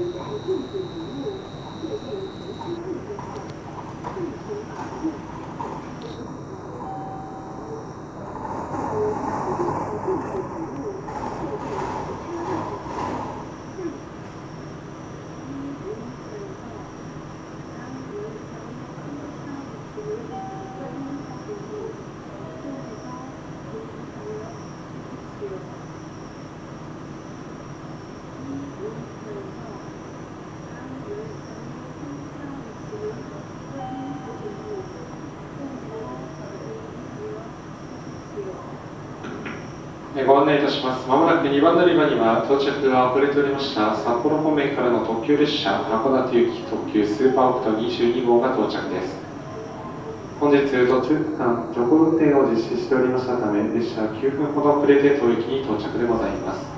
ご案内いたします。まもなく2番乗り場には到着が遅れておりました札幌方面からの特急列車函館行き特急スーパーオクト22号が到着です。本日途中区間徐行運転を実施しておりましたため列車は9分ほど遅れて当駅に到着でございます。